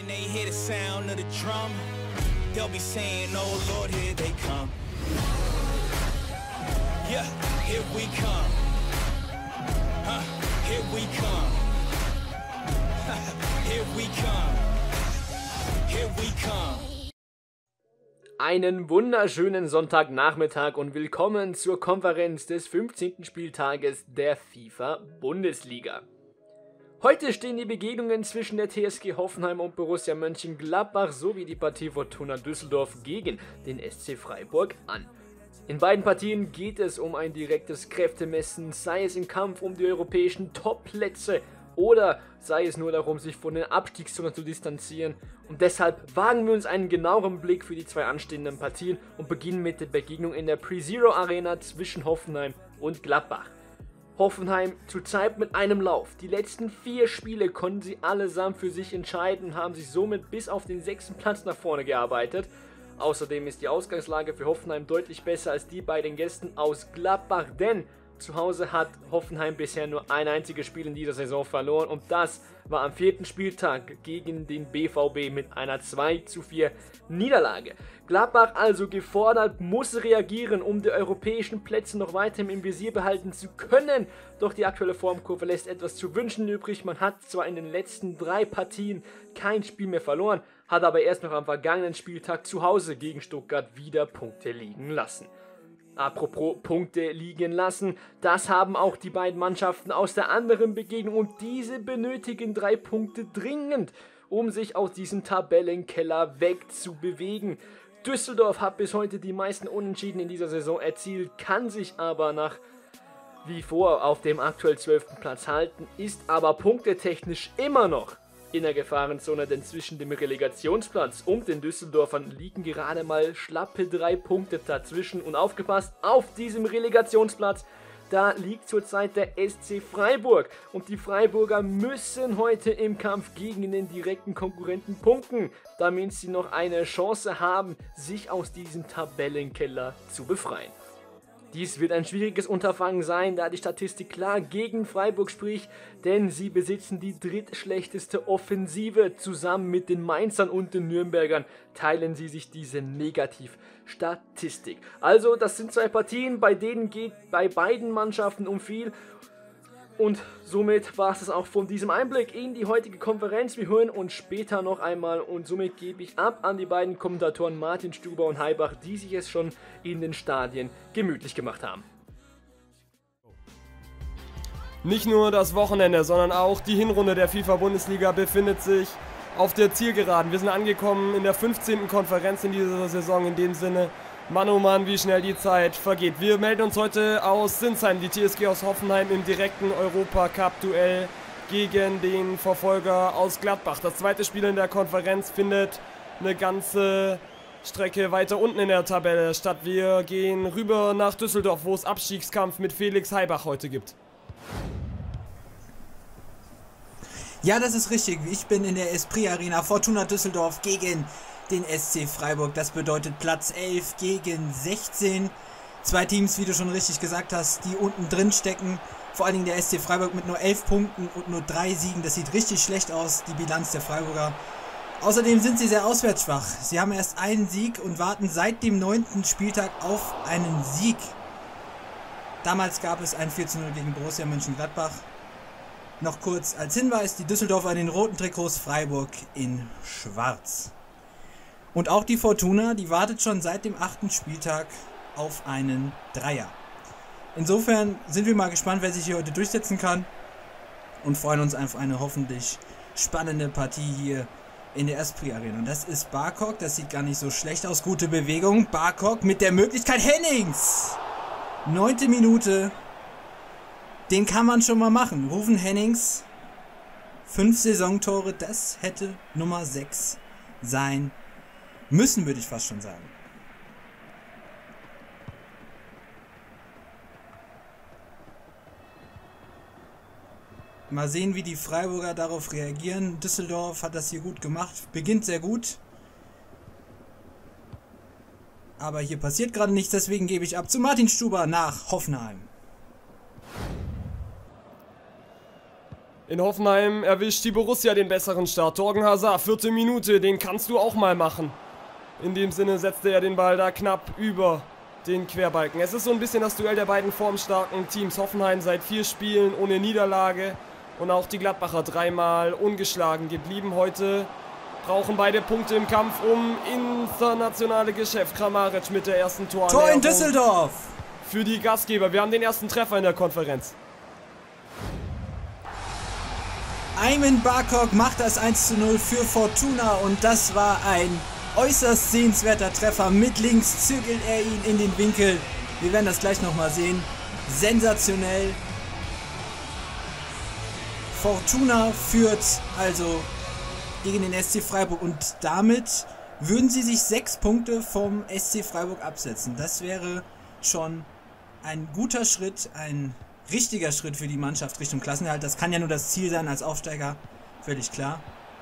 When they hear the sound of the drum, they'll be saying, oh Lord, here they come. Yeah, here we come. Here we come. Here we come. Here we come. Einen wunderschönen Sonntagnachmittag und willkommen zur Konferenz des 15. Spieltages der FIFA-Bundesliga. Heute stehen die Begegnungen zwischen der TSG Hoffenheim und Borussia Mönchengladbach sowie die Partie Fortuna Düsseldorf gegen den SC Freiburg an. In beiden Partien geht es um ein direktes Kräftemessen, sei es im Kampf um die europäischen Top-Plätze oder sei es nur darum, sich von den Abstiegszonen zu distanzieren. Und deshalb wagen wir uns einen genaueren Blick für die zwei anstehenden Partien und beginnen mit der Begegnung in der Pre-Zero Arena zwischen Hoffenheim und Gladbach. Hoffenheim zurzeit mit einem Lauf. Die letzten 4 Spiele konnten sie allesamt für sich entscheiden und haben sich somit bis auf den 6. Platz nach vorne gearbeitet. Außerdem ist die Ausgangslage für Hoffenheim deutlich besser als die bei den Gästen aus Gladbach, denn zu Hause hat Hoffenheim bisher nur ein einziges Spiel in dieser Saison verloren und das war am 4. Spieltag gegen den BVB mit einer 2:4 Niederlage. Gladbach also gefordert, muss reagieren, um die europäischen Plätze noch weiter im Visier behalten zu können. Doch die aktuelle Formkurve lässt etwas zu wünschen übrig. Man hat zwar in den letzten 3 Partien kein Spiel mehr verloren, hat aber erst noch am vergangenen Spieltag zu Hause gegen Stuttgart wieder Punkte liegen lassen. Apropos Punkte liegen lassen, das haben auch die beiden Mannschaften aus der anderen Begegnung und diese benötigen 3 Punkte dringend, um sich aus diesem Tabellenkeller wegzubewegen. Düsseldorf hat bis heute die meisten Unentschieden in dieser Saison erzielt, kann sich aber nach wie vor auf dem aktuell 12. Platz halten, ist aber punktetechnisch immer noch in der Gefahrenzone, denn zwischen dem Relegationsplatz und den Düsseldorfern liegen gerade mal schlappe 3 Punkte dazwischen und aufgepasst, auf diesem Relegationsplatz, da liegt zurzeit der SC Freiburg und die Freiburger müssen heute im Kampf gegen den direkten Konkurrenten punkten, damit sie noch eine Chance haben, sich aus diesem Tabellenkeller zu befreien. Dies wird ein schwieriges Unterfangen sein, da die Statistik klar gegen Freiburg spricht, denn sie besitzen die drittschlechteste Offensive. Zusammen mit den Mainzern und den Nürnbergern teilen sie sich diese Negativstatistik. Also das sind 2 Partien, bei denen geht bei beiden Mannschaften um viel. Und somit war es das auch von diesem Einblick in die heutige Konferenz. Wir hören uns später noch einmal und somit gebe ich ab an die beiden Kommentatoren Martin Stuber und Heibach, die sich es schon in den Stadien gemütlich gemacht haben. Nicht nur das Wochenende, sondern auch die Hinrunde der FIFA-Bundesliga befindet sich auf der Zielgeraden. Wir sind angekommen in der 15. Konferenz in dieser Saison, in dem Sinne, Mann oh Mann, wie schnell die Zeit vergeht. Wir melden uns heute aus Sinsheim, die TSG aus Hoffenheim im direkten Europacup-Duell gegen den Verfolger aus Gladbach. Das zweite Spiel in der Konferenz findet eine ganze Strecke weiter unten in der Tabelle statt. Wir gehen rüber nach Düsseldorf, wo es Abstiegskampf mit Felix Heibach heute gibt. Ja, das ist richtig. Ich bin in der Esprit Arena, Fortuna Düsseldorf gegen den SC Freiburg. Das bedeutet Platz 11 gegen 16. 2 Teams, wie du schon richtig gesagt hast, die unten drin stecken. Vor allen Dingen der SC Freiburg mit nur 11 Punkten und nur 3 Siegen. Das sieht richtig schlecht aus, die Bilanz der Freiburger. Außerdem sind sie sehr auswärtsschwach. Sie haben erst einen Sieg und warten seit dem 9. Spieltag auf einen Sieg. Damals gab es ein 4:0 gegen Borussia Mönchengladbach. Noch kurz als Hinweis, die Düsseldorfer in den roten Trikots, Freiburg in schwarz. Und auch die Fortuna, die wartet schon seit dem 8. Spieltag auf einen Dreier. Insofern sind wir mal gespannt, wer sich hier heute durchsetzen kann und freuen uns auf eine hoffentlich spannende Partie hier in der Esprit Arena. Und das ist Barkok, das sieht gar nicht so schlecht aus, gute Bewegung. Barkok mit der Möglichkeit, Hennings! 9. Minute, den kann man schon mal machen. Rufen Hennings, 5 Saisontore, das hätte Nummer 6 sein müssen, würde ich fast schon sagen. Mal sehen, wie die Freiburger darauf reagieren. Düsseldorf hat das hier gut gemacht, beginnt sehr gut. Aber hier passiert gerade nichts, deswegen gebe ich ab zu Martin Stuber nach Hoffenheim. In Hoffenheim erwischt die Borussia den besseren Start. Thorgan Hazard, 4. Minute, den kannst du auch mal machen. In dem Sinne setzte er den Ball da knapp über den Querbalken. Es ist so ein bisschen das Duell der beiden formstarken Teams. Hoffenheim seit 4 Spielen ohne Niederlage und auch die Gladbacher 3-mal ungeschlagen geblieben. Heute brauchen beide Punkte im Kampf um internationale Geschäft. Kramaric mit der ersten Tor in Düsseldorf! Für die Gastgeber. Wir haben den ersten Treffer in der Konferenz. Aymen Barkok macht das 1:0 für Fortuna und das war ein äußerst sehenswerter Treffer. Mit links zügelt er ihn in den Winkel. Wir werden das gleich nochmal sehen. Sensationell. Fortuna führt also gegen den SC Freiburg und damit würden sie sich 6 Punkte vom SC Freiburg absetzen. Das wäre schon ein guter Schritt, ein richtiger Schritt für die Mannschaft Richtung Klassenerhalt. Das kann ja nur das Ziel sein als Aufsteiger, völlig klar.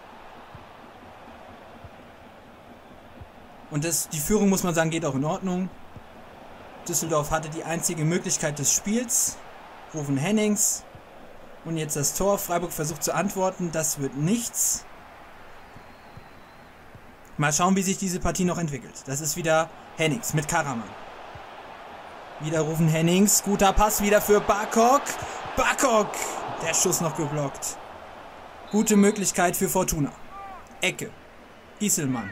Und die Führung, muss man sagen, geht auch in Ordnung. Düsseldorf hatte die einzige Möglichkeit des Spiels. Rufen Hennings. Und jetzt das Tor. Freiburg versucht zu antworten. Das wird nichts. Mal schauen, wie sich diese Partie noch entwickelt. Das ist wieder Hennings mit Karaman. Wieder Rufen Hennings. Guter Pass wieder für Barkok. Barkok! Der Schuss noch geblockt. Gute Möglichkeit für Fortuna. Ecke. Gieselmann.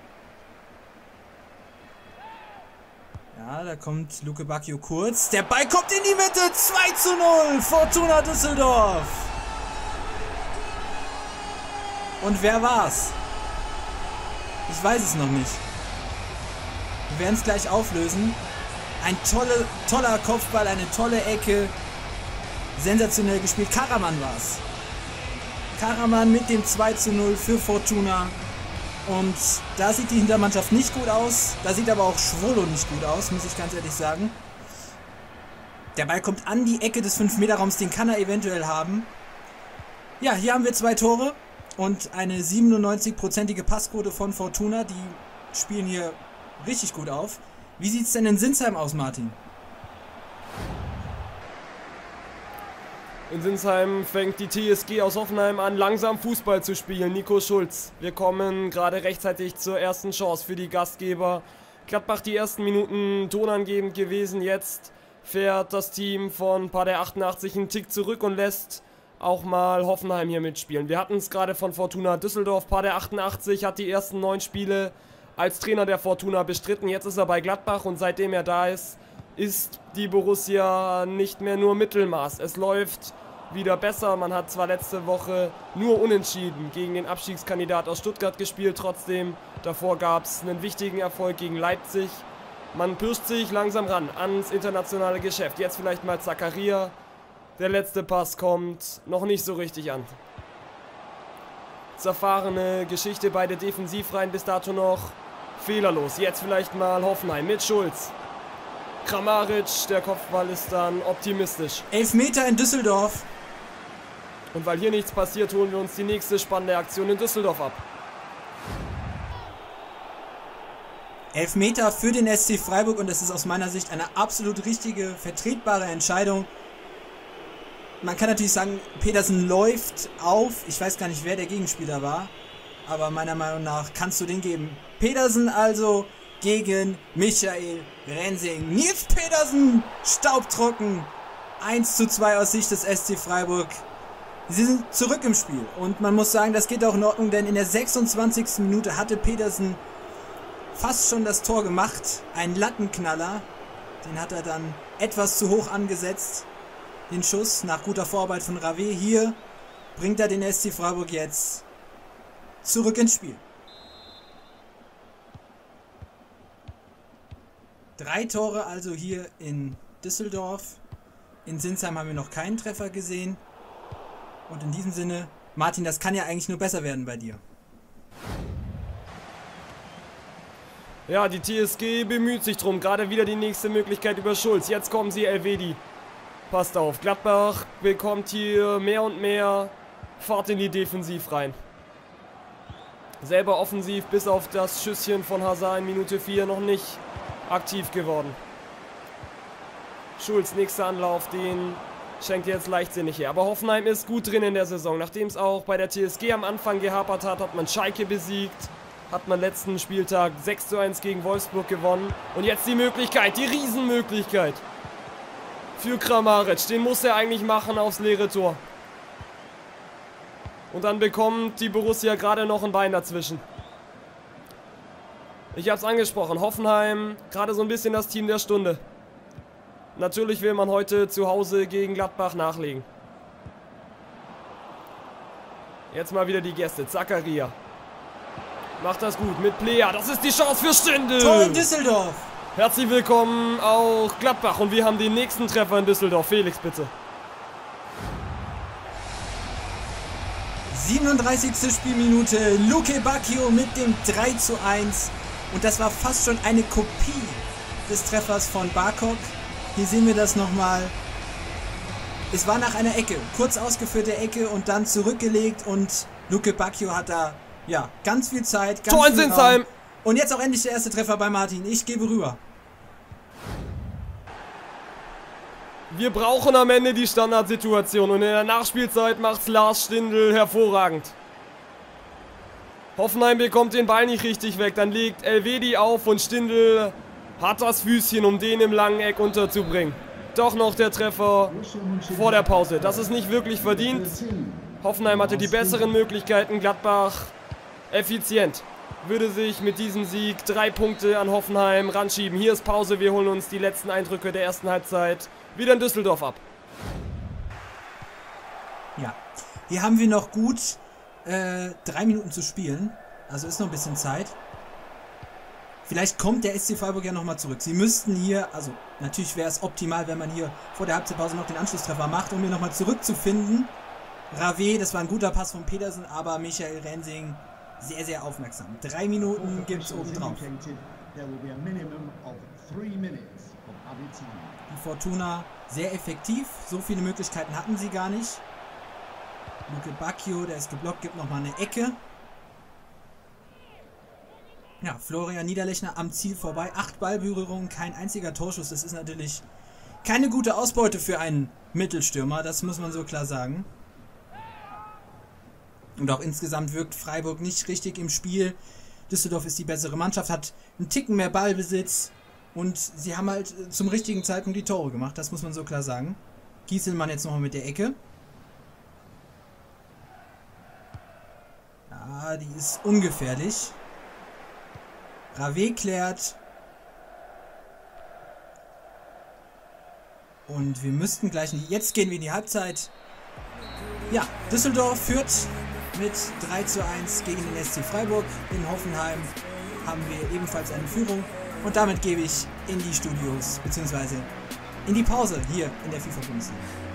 Ja, da kommt Luke Bacchio kurz. Der Ball kommt in die Mitte. 2:0. Fortuna Düsseldorf. Und wer war's? Ich weiß es noch nicht. Wir werden es gleich auflösen. Ein toller Kopfball, eine tolle Ecke. Sensationell gespielt. Karaman war's. Karaman mit dem 2:0 für Fortuna. Und da sieht die Hintermannschaft nicht gut aus. Da sieht aber auch Schwolo nicht gut aus, muss ich ganz ehrlich sagen. Der Ball kommt an die Ecke des 5-Meter-Raums, den kann er eventuell haben. Ja, hier haben wir 2 Tore und eine 97%ige Passquote von Fortuna. Die spielen hier richtig gut auf. Wie sieht es denn in Sinsheim aus, Martin? In Sinsheim fängt die TSG aus Hoffenheim an, langsam Fußball zu spielen. Nico Schulz. Wir kommen gerade rechtzeitig zur ersten Chance für die Gastgeber. Gladbach die ersten Minuten tonangebend gewesen. Jetzt fährt das Team von Pader 88 einen Tick zurück und lässt auch mal Hoffenheim hier mitspielen. Wir hatten es gerade von Fortuna Düsseldorf. Pader 88 hat die ersten 9 Spiele als Trainer der Fortuna bestritten. Jetzt ist er bei Gladbach und seitdem er da ist die Borussia nicht mehr nur Mittelmaß. Es läuft wieder besser. Man hat zwar letzte Woche nur unentschieden gegen den Abstiegskandidat aus Stuttgart gespielt, trotzdem davor gab es einen wichtigen Erfolg gegen Leipzig. Man pirscht sich langsam ran ans internationale Geschäft. Jetzt vielleicht mal Zakaria. Der letzte Pass kommt noch nicht so richtig an. Zerfahrene Geschichte, beide Defensivreihen bis dato noch fehlerlos. Jetzt vielleicht mal Hoffenheim mit Schulz. Kramaric, der Kopfball ist dann optimistisch. 11 Meter in Düsseldorf. Und weil hier nichts passiert, holen wir uns die nächste spannende Aktion in Düsseldorf ab. 11 Meter für den SC Freiburg und das ist aus meiner Sicht eine absolut richtige, vertretbare Entscheidung. Man kann natürlich sagen, Pedersen läuft auf. Ich weiß gar nicht, wer der Gegenspieler war. Aber meiner Meinung nach kannst du den geben. Pedersen also gegen Michael Rensing. Nils Pedersen, staubtrocken. 1:2 aus Sicht des SC Freiburg. Sie sind zurück im Spiel. Und man muss sagen, das geht auch in Ordnung, denn in der 26. Minute hatte Pedersen fast schon das Tor gemacht. Ein Lattenknaller. Den hat er dann etwas zu hoch angesetzt. Den Schuss nach guter Vorarbeit von Rave. Hier bringt er den SC Freiburg jetzt zurück ins Spiel. 3 Tore also hier in Düsseldorf. In Sinsheim haben wir noch keinen Treffer gesehen. Und in diesem Sinne, Martin, das kann ja eigentlich nur besser werden bei dir. Ja, die TSG bemüht sich drum. Gerade wieder die nächste Möglichkeit über Schulz. Jetzt kommen sie, Elvedi. Passt auf, Gladbach bekommt hier mehr und mehr Fahrt in die Defensiv rein. Selber offensiv bis auf das Schüsschen von Hazard in Minute 4 noch nicht aktiv geworden. Schulz, nächster Anlauf, den schenkt jetzt leichtsinnig her. Aber Hoffenheim ist gut drin in der Saison. Nachdem es auch bei der TSG am Anfang gehapert hat, hat man Schalke besiegt. Hat man letzten Spieltag 6:1 gegen Wolfsburg gewonnen. Und jetzt die Möglichkeit, die Riesenmöglichkeit für Kramaric. Den muss er eigentlich machen aufs leere Tor. Und dann bekommt die Borussia gerade noch ein Bein dazwischen. Ich habe es angesprochen, Hoffenheim, gerade so ein bisschen das Team der Stunde. Natürlich will man heute zu Hause gegen Gladbach nachlegen. Jetzt mal wieder die Gäste, Zakaria. Macht das gut mit Plea, das ist die Chance für Stindl. Tor in Düsseldorf. Herzlich willkommen auch Gladbach und wir haben den nächsten Treffer in Düsseldorf. Felix, bitte. 37. Spielminute, Luke Bacchio mit dem 3:1. Und das war fast schon eine Kopie des Treffers von Barkok. Hier sehen wir das nochmal. Es war nach einer Ecke, kurz ausgeführte Ecke und dann zurückgelegt. Und Luke Bacchio hat da, ja, ganz viel Zeit. Tor in Sinsheim. Und jetzt auch endlich der erste Treffer bei Martin. Ich gebe rüber. Wir brauchen am Ende die Standardsituation und in der Nachspielzeit macht's Lars Stindl hervorragend. Hoffenheim bekommt den Ball nicht richtig weg, dann legt Elvedi auf und Stindl hat das Füßchen, um den im langen Eck unterzubringen. Doch noch der Treffer vor der Pause. Das ist nicht wirklich verdient. Hoffenheim hatte die besseren Möglichkeiten, Gladbach effizient. Würde sich mit diesem Sieg 3 Punkte an Hoffenheim ranschieben. Hier ist Pause, wir holen uns die letzten Eindrücke der ersten Halbzeit wieder in Düsseldorf ab. Ja, hier haben wir noch gut 3 Minuten zu spielen. Also ist noch ein bisschen Zeit. Vielleicht kommt der SC Freiburg ja nochmal zurück. Sie müssten hier, also natürlich wäre es optimal, wenn man hier vor der Halbzeitpause noch den Anschlusstreffer macht, um hier nochmal zurückzufinden. Rave, das war ein guter Pass von Petersen, aber Michael Rensing sehr, sehr aufmerksam. 3 Minuten gibt es oben drauf. Die Fortuna sehr effektiv. So viele Möglichkeiten hatten sie gar nicht. Luke Bacchio, der ist geblockt, gibt nochmal eine Ecke. Ja, Florian Niederlechner am Ziel vorbei. 8 Ballberührungen, kein einziger Torschuss. Das ist natürlich keine gute Ausbeute für einen Mittelstürmer. Das muss man so klar sagen. Und auch insgesamt wirkt Freiburg nicht richtig im Spiel. Düsseldorf ist die bessere Mannschaft, hat einen Ticken mehr Ballbesitz. Und sie haben halt zum richtigen Zeitpunkt die Tore gemacht. Das muss man so klar sagen. Gieselmann jetzt nochmal mit der Ecke. Ja, die ist ungefährlich. Rave klärt. Und wir müssten gleich... Jetzt gehen wir in die Halbzeit. Ja, Düsseldorf führt mit 3:1 gegen den SC Freiburg. In Hoffenheim haben wir ebenfalls eine Führung. Und damit gebe ich in die Studios, beziehungsweise in die Pause hier in der FIFA-Bundesliga.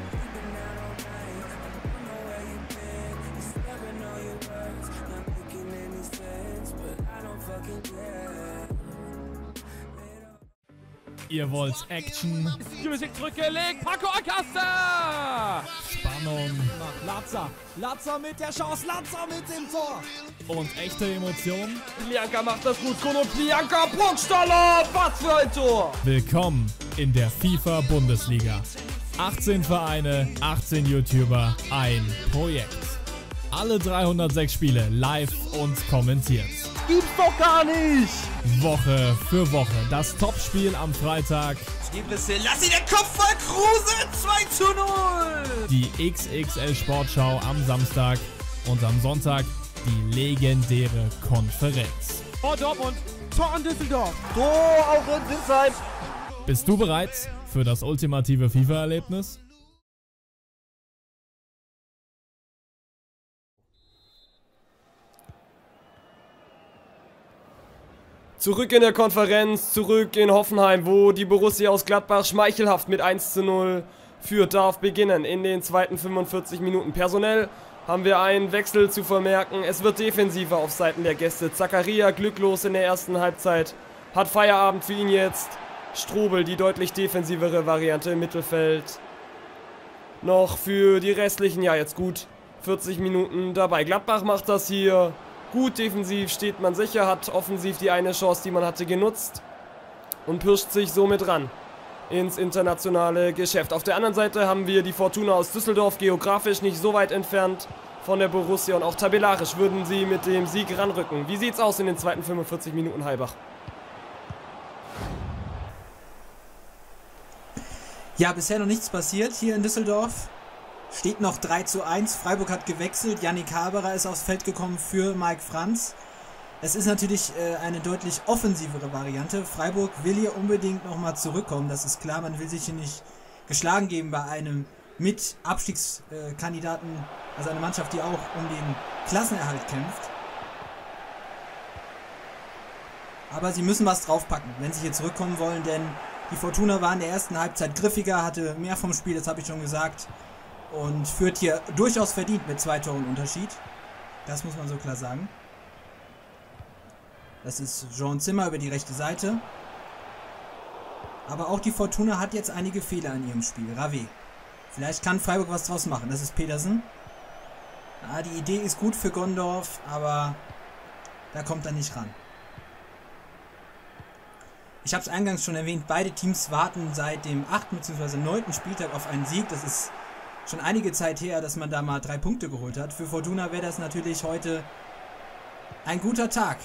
Ihr wollt Action, Die Musik zurückgelegt, Paco Alcácer! Spannung Latza mit der Chance, Latza mit dem Tor. und echte Emotionen? Plianka macht das gut, Kono Plianka, Burgstaller, was für ein Tor! Willkommen in der FIFA-Bundesliga. 18 Vereine, 18 YouTuber, ein Projekt. Alle 306 Spiele live und kommentiert. Gibt's doch gar nicht! Woche für Woche das Topspiel am Freitag, Lass ihn den Kopf voll Kruse, 2:0! die XXL Sportschau am Samstag und am Sonntag die legendäre Konferenz. Tor Dortmund, Tor in Düsseldorf, Tor auch in Sinsheim. Bist du bereit für das ultimative FIFA-Erlebnis? Zurück in der Konferenz, zurück in Hoffenheim, wo die Borussia aus Gladbach schmeichelhaft mit 1:0 führt, darf beginnen in den zweiten 45 Minuten. Personell haben wir einen Wechsel zu vermerken. Es wird defensiver auf Seiten der Gäste. Zakaria glücklos in der ersten Halbzeit, hat Feierabend für ihn jetzt. Strobel, die deutlich defensivere Variante im Mittelfeld. Noch für die restlichen, ja jetzt gut 40 Minuten dabei. Gladbach macht das hier gut, defensiv steht man sicher, hat offensiv die eine Chance, die man hatte, genutzt und pirscht sich somit ran ins internationale Geschäft. Auf der anderen Seite haben wir die Fortuna aus Düsseldorf, geografisch nicht so weit entfernt von der Borussia und auch tabellarisch würden sie mit dem Sieg ranrücken. Wie sieht's aus in den zweiten 45 Minuten, Heibach? Ja, bisher noch nichts passiert hier in Düsseldorf. Steht noch 3:1. Freiburg hat gewechselt. Yannick Haberer ist aufs Feld gekommen für Mike Franz. Es ist natürlich eine deutlich offensivere Variante. Freiburg will hier unbedingt nochmal zurückkommen, das ist klar. Man will sich hier nicht geschlagen geben bei einem mit Abstiegskandidaten, also eine Mannschaft, die auch um den Klassenerhalt kämpft. Aber sie müssen was draufpacken, wenn sie hier zurückkommen wollen, denn die Fortuna war in der ersten Halbzeit griffiger, hatte mehr vom Spiel, das habe ich schon gesagt, und führt hier durchaus verdient mit 2 Toren Unterschied. Das muss man so klar sagen. Das ist Jean Zimmer über die rechte Seite. Aber auch die Fortuna hat jetzt einige Fehler in ihrem Spiel. Rave. Vielleicht kann Freiburg was draus machen. Das ist Petersen. Ja, die Idee ist gut für Gondorf, aber da kommt er nicht ran. Ich habe es eingangs schon erwähnt, beide Teams warten seit dem 8. bzw. 9. Spieltag auf einen Sieg. Das ist schon einige Zeit her, dass man da mal 3 Punkte geholt hat. Für Fortuna wäre das natürlich heute ein guter Tag.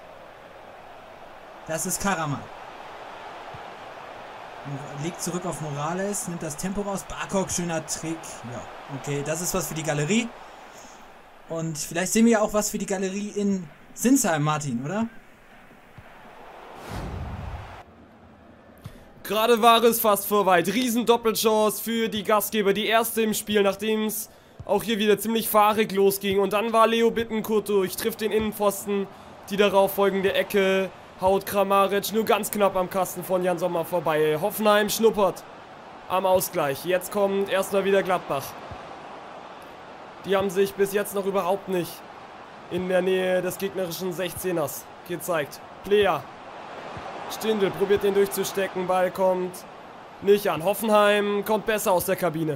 Das ist Karaman. Legt zurück auf Morales, nimmt das Tempo raus. Barkok, schöner Trick. Ja, okay, das ist was für die Galerie. Und vielleicht sehen wir ja auch was für die Galerie in Sinsheim, Martin, oder? Gerade war es fast vorbei. Riesen-Doppelchance für die Gastgeber. Die erste im Spiel, nachdem es auch hier wieder ziemlich fahrig losging. Und dann war Leo Bittencourt durch, trifft den Innenpfosten. Die darauf folgende Ecke haut Kramaric nur ganz knapp am Kasten von Jan Sommer vorbei. Hoffenheim schnuppert am Ausgleich. Jetzt kommt erstmal wieder Gladbach. Die haben sich bis jetzt noch überhaupt nicht in der Nähe des gegnerischen 16ers gezeigt. Player. Stindl probiert den durchzustecken. Ball kommt nicht an. Hoffenheim kommt besser aus der Kabine.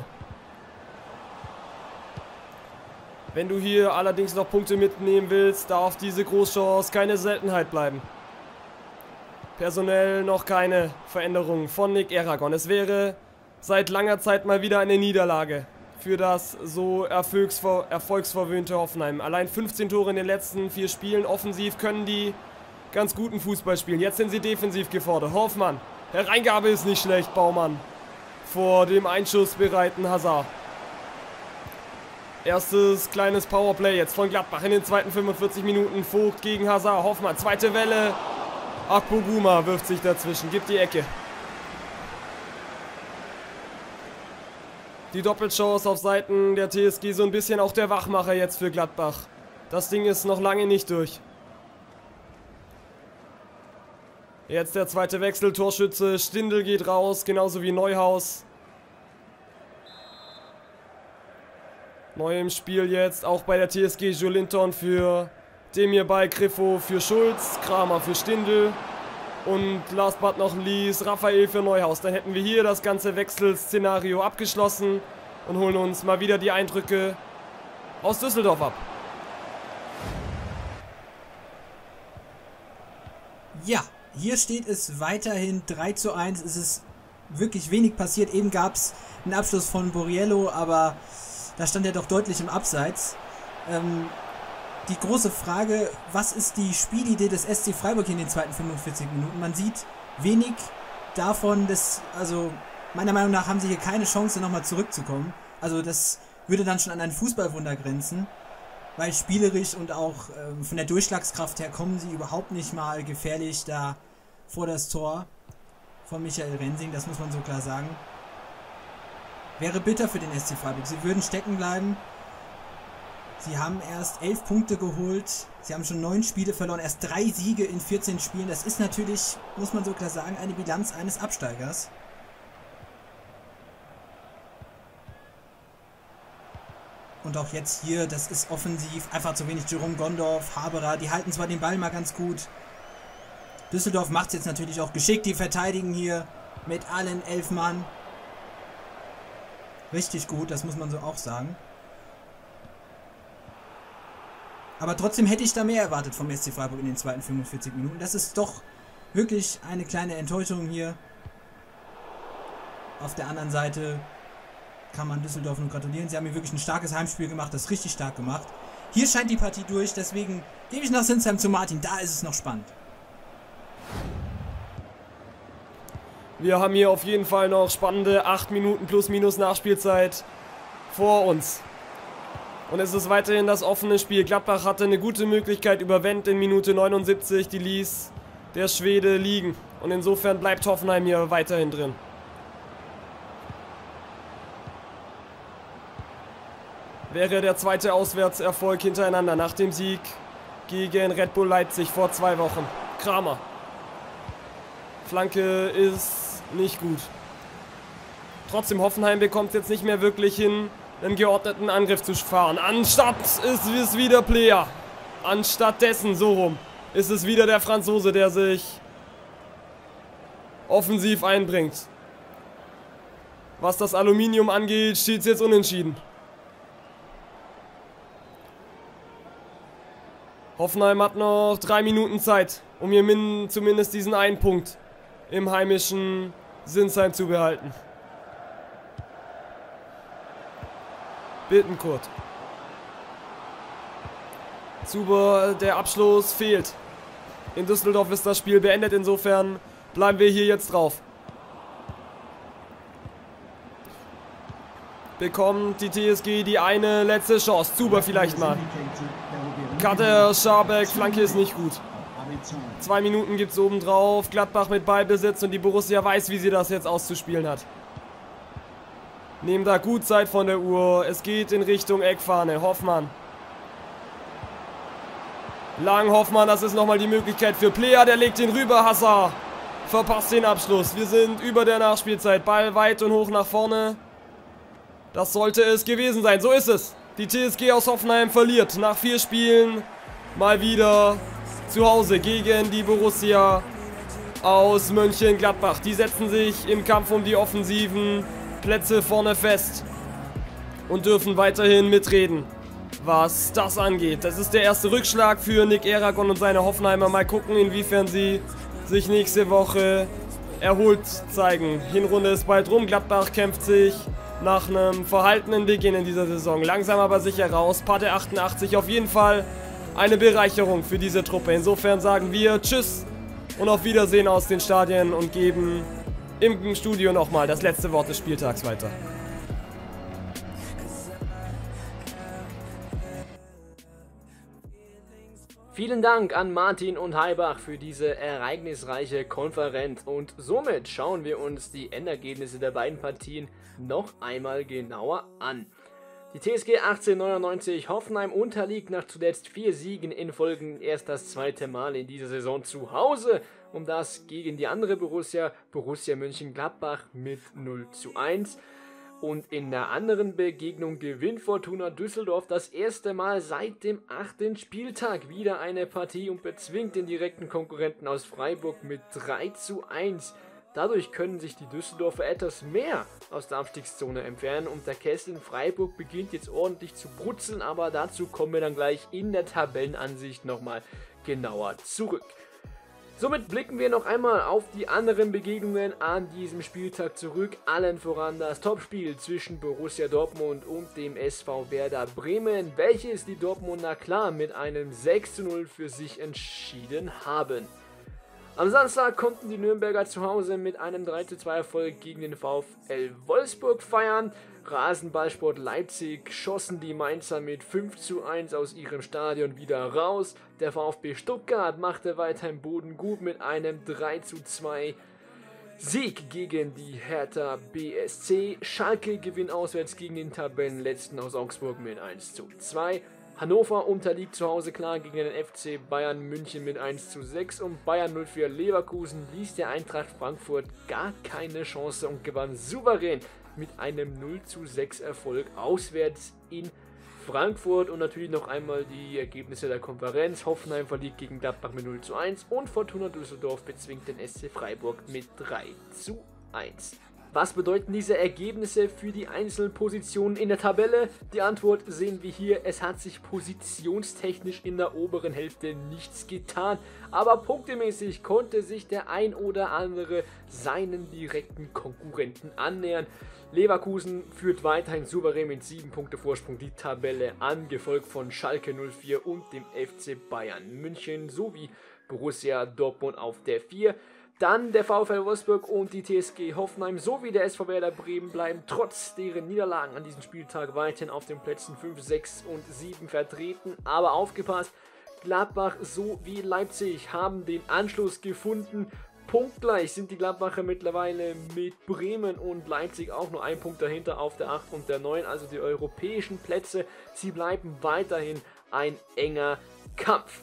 Wenn du hier allerdings noch Punkte mitnehmen willst, darf diese Großchance keine Seltenheit bleiben. Personell noch keine Veränderung von Nick Eragon. Es wäre seit langer Zeit mal wieder eine Niederlage für das so erfolgsverwöhnte Hoffenheim. Allein 15 Tore in den letzten 4 Spielen. Offensiv können die ganz guten Fußball spielen. Jetzt sind sie defensiv gefordert. Hoffmann, Hereingabe ist nicht schlecht. Baumann vor dem einschussbereiten Hazard. Erstes kleines Powerplay jetzt von Gladbach in den zweiten 45 Minuten. Vogt gegen Hazard. Hoffmann, zweite Welle. Akpoguma wirft sich dazwischen, gibt die Ecke. Die Doppelchance auf Seiten der TSG, so ein bisschen auch der Wachmacher jetzt für Gladbach. Das Ding ist noch lange nicht durch. Jetzt der zweite Wechsel, Torschütze, Stindl geht raus, genauso wie Neuhaus. Neu im Spiel jetzt, auch bei der TSG Jolinton für Demir bei Griffo für Schulz, Kramer für Stindl und last but not least Raphael für Neuhaus. Dann hätten wir hier das ganze Wechselszenario abgeschlossen und holen uns mal wieder die Eindrücke aus Düsseldorf ab. Ja, hier steht es weiterhin 3:1. Es ist wirklich wenig passiert. Eben gab es einen Abschluss von Borriello, aber da stand er doch deutlich im Abseits. Die große Frage, was ist die Spielidee des SC Freiburg in den zweiten 45 Minuten? Man sieht wenig davon, also meiner Meinung nach haben sie hier keine Chance, nochmal zurückzukommen. Also das würde dann schon an ein Fußballwunder grenzen, weil spielerisch und auch von der Durchschlagskraft her kommen sie überhaupt nicht mal gefährlich da vor das Tor von Michael Rensing, das muss man so klar sagen. Wäre bitter für den SC Freiburg, sie würden stecken bleiben. Sie haben erst 11 Punkte geholt. Sie haben schon 9 Spiele verloren. Erst 3 Siege in 14 Spielen. Das ist natürlich, muss man so klar sagen, eine Bilanz eines Absteigers. Und auch jetzt hier, das ist offensiv. Einfach zu wenig Jerome Gondorf, Haberer. Die halten zwar den Ball mal ganz gut. Düsseldorf macht es jetzt natürlich auch geschickt. Die verteidigen hier mit allen 11 Mann. Richtig gut, das muss man so auch sagen. Aber trotzdem hätte ich da mehr erwartet vom SC Freiburg in den zweiten 45 Minuten. Das ist doch wirklich eine kleine Enttäuschung hier. Auf der anderen Seite kann man Düsseldorf nur gratulieren. Sie haben hier wirklich ein starkes Heimspiel gemacht, das richtig stark gemacht. Hier scheint die Partie durch, deswegen gebe ich nach Sinsheim zu Martin. Da ist es noch spannend. Wir haben hier auf jeden Fall noch spannende 8 Minuten plus minus Nachspielzeit vor uns. Und es ist weiterhin das offene Spiel. Gladbach hatte eine gute Möglichkeit über Wendt in Minute 79. Die ließ der Schwede liegen. Und insofern bleibt Hoffenheim hier weiterhin drin. Wäre der zweite Auswärtserfolg hintereinander nach dem Sieg gegen Red Bull Leipzig vor 2 Wochen. Kramer. Flanke ist nicht gut. Trotzdem, Hoffenheim bekommt es jetzt nicht mehr wirklich hin, einen geordneten Angriff zu fahren. Anstatt ist es wieder Player. Anstattdessen, so rum, ist es wieder der Franzose, der sich offensiv einbringt. Was das Aluminium angeht, steht es jetzt unentschieden. Hoffenheim hat noch 3 Minuten Zeit, um hier zumindest diesen einen Punkt im heimischen Sinsheim zu behalten. Bittenkurt. Zuber, der Abschluss fehlt. In Düsseldorf ist das Spiel beendet, insofern bleiben wir hier jetzt drauf. Bekommt die TSG die eine letzte Chance. Zuber vielleicht mal. Kader, Scharbeck, Flanke ist nicht gut. 2 Minuten gibt es obendrauf. Gladbach mit Ballbesitz und die Borussia weiß, wie sie das jetzt auszuspielen hat. Nehmen da gut Zeit von der Uhr. Es geht in Richtung Eckfahne. Hoffmann. Lang Hoffmann, das ist nochmal die Möglichkeit für Player. Der legt den rüber. Hassar verpasst den Abschluss. Wir sind über der Nachspielzeit. Ball weit und hoch nach vorne. Das sollte es gewesen sein. So ist es. Die TSG aus Hoffenheim verliert nach 4 Spielen mal wieder zu Hause gegen die Borussia aus Mönchengladbach. Die setzen sich im Kampf um die offensiven Plätze vorne fest und dürfen weiterhin mitreden, was das angeht. Das ist der erste Rückschlag für Nick Eragon und seine Hoffenheimer. Mal gucken, inwiefern sie sich nächste Woche erholt zeigen. Hinrunde ist bald rum. Gladbach kämpft sich nach einem verhaltenen Beginn in dieser Saison langsam aber sicher raus. Pate 88 auf jeden Fall eine Bereicherung für diese Truppe. Insofern sagen wir Tschüss und auf Wiedersehen aus den Stadien und geben im Studio nochmal das letzte Wort des Spieltags weiter. Vielen Dank an Martin und Heibach für diese ereignisreiche Konferenz und somit schauen wir uns die Endergebnisse der beiden Partien noch einmal genauer an. Die TSG 1899 Hoffenheim unterliegt nach zuletzt 4 Siegen in Folge erst das 2. Mal in dieser Saison zu Hause, um das gegen die andere Borussia Mönchengladbach mit 0:1. Und in der anderen Begegnung gewinnt Fortuna Düsseldorf das erste Mal seit dem 8. Spieltag wieder eine Partie und bezwingt den direkten Konkurrenten aus Freiburg mit 3:1. Dadurch können sich die Düsseldorfer etwas mehr aus der Abstiegszone entfernen und der Kessel in Freiburg beginnt jetzt ordentlich zu brutzeln, aber dazu kommen wir dann gleich in der Tabellenansicht nochmal genauer zurück. Somit blicken wir noch einmal auf die anderen Begegnungen an diesem Spieltag zurück. Allen voran das Topspiel zwischen Borussia Dortmund und dem SV Werder Bremen, welches die Dortmunder klar mit einem 6:0 für sich entschieden haben. Am Samstag konnten die Nürnberger zu Hause mit einem 3:2 Erfolg gegen den VfL Wolfsburg feiern. Rasenballsport Leipzig schossen die Mainzer mit 5:1 aus ihrem Stadion wieder raus. Der VfB Stuttgart machte weiterhin Boden gut mit einem 3:2 Sieg gegen die Hertha BSC. Schalke gewinnt auswärts gegen den Tabellenletzten aus Augsburg mit 1:2. Hannover unterliegt zu Hause klar gegen den FC Bayern München mit 1:6 und Bayern 04 Leverkusen ließ der Eintracht Frankfurt gar keine Chance und gewann souverän mit einem 0:6 Erfolg auswärts in Frankfurt. Und natürlich noch einmal die Ergebnisse der Konferenz. Hoffenheim verliert gegen Gladbach mit 0:1 und Fortuna Düsseldorf bezwingt den SC Freiburg mit 3:1. Was bedeuten diese Ergebnisse für die einzelnen Positionen in der Tabelle? Die Antwort sehen wir hier. Es hat sich positionstechnisch in der oberen Hälfte nichts getan, aber punktemäßig konnte sich der ein oder andere seinen direkten Konkurrenten annähern. Leverkusen führt weiterhin souverän mit 7 Punkte Vorsprung die Tabelle an, gefolgt von Schalke 04 und dem FC Bayern München sowie Borussia Dortmund auf der 4. Dann der VfL Wolfsburg und die TSG Hoffenheim sowie der SV Werder Bremen bleiben trotz deren Niederlagen an diesem Spieltag weiterhin auf den Plätzen 5, 6 und 7 vertreten. Aber aufgepasst, Gladbach sowie Leipzig haben den Anschluss gefunden. Punktgleich sind die Gladbacher mittlerweile mit Bremen und Leipzig auch nur ein Punkt dahinter auf der 8 und der 9, also die europäischen Plätze. Sie bleiben weiterhin ein enger Kampf.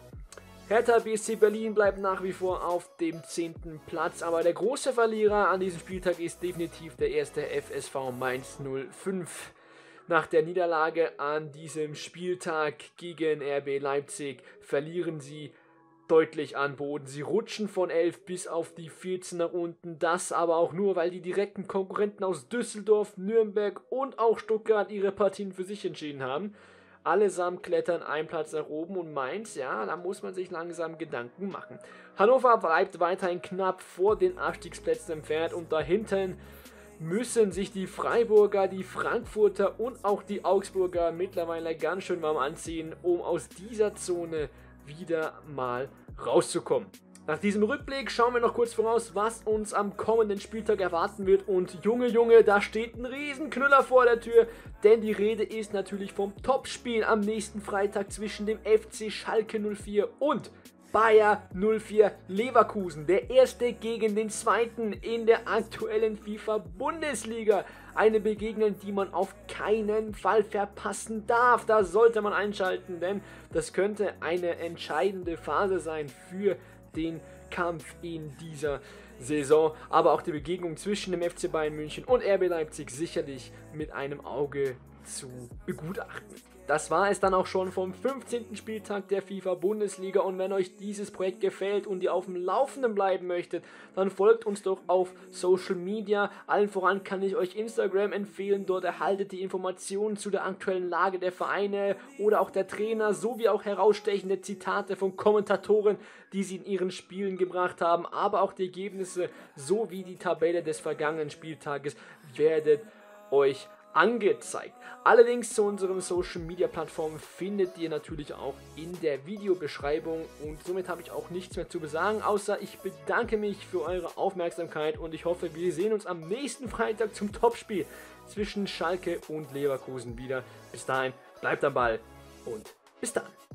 Hertha BSC Berlin bleibt nach wie vor auf dem 10. Platz, aber der große Verlierer an diesem Spieltag ist definitiv der erste FSV Mainz 05. Nach der Niederlage an diesem Spieltag gegen RB Leipzig verlieren sie deutlich an Boden. Sie rutschen von 11 bis auf die 14 nach unten, das aber auch nur, weil die direkten Konkurrenten aus Düsseldorf, Nürnberg und auch Stuttgart ihre Partien für sich entschieden haben. Allesamt klettern einen Platz nach oben und Mainz, ja, da muss man sich langsam Gedanken machen. Hannover bleibt weiterhin knapp vor den Abstiegsplätzen entfernt und dahinten müssen sich die Freiburger, die Frankfurter und auch die Augsburger mittlerweile ganz schön warm anziehen, um aus dieser Zone wieder mal rauszukommen. Nach diesem Rückblick schauen wir noch kurz voraus, was uns am kommenden Spieltag erwarten wird. Und Junge, da steht ein Riesenknüller vor der Tür, denn die Rede ist natürlich vom Topspiel am nächsten Freitag zwischen dem FC Schalke 04 und Bayer 04 Leverkusen. Der erste gegen den zweiten in der aktuellen FIFA-Bundesliga. Eine Begegnung, die man auf keinen Fall verpassen darf. Da sollte man einschalten, denn das könnte eine entscheidende Phase sein für den Kampf in dieser Saison, aber auch die Begegnung zwischen dem FC Bayern München und RB Leipzig sicherlich mit einem Auge zu begutachten. Das war es dann auch schon vom 15. Spieltag der FIFA-Bundesliga und wenn euch dieses Projekt gefällt und ihr auf dem Laufenden bleiben möchtet, dann folgt uns doch auf Social Media. Allen voran kann ich euch Instagram empfehlen, dort erhaltet ihr Informationen zu der aktuellen Lage der Vereine oder auch der Trainer, sowie auch herausstechende Zitate von Kommentatoren, die sie in ihren Spielen gebracht haben, aber auch die Ergebnisse sowie die Tabelle des vergangenen Spieltages werdet euch angezeigt. Allerdings zu unseren Social Media Plattformen findet ihr natürlich auch in der Videobeschreibung und somit habe ich auch nichts mehr zu besagen, außer ich bedanke mich für eure Aufmerksamkeit und ich hoffe, wir sehen uns am nächsten Freitag zum Topspiel zwischen Schalke und Leverkusen wieder. Bis dahin, bleibt am Ball und bis dann.